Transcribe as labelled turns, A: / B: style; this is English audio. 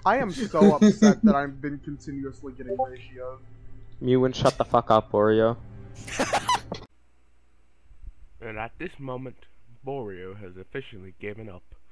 A: I am so upset that I've been continuously getting ratioed.
B: Mew and shut the fuck up, Borio.
C: And at this moment, Borio has officially given up.